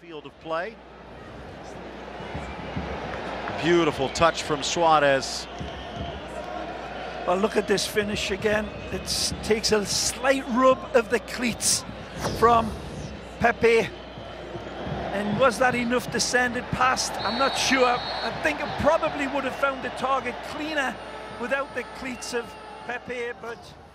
field of play. Beautiful touch from Suarez. Well, look at this finish again. It takes a slight rub of the cleats from Pepe. And was that enough to send it past? I'm not sure. I think it probably would have found the target cleaner without the cleats of Pepe, but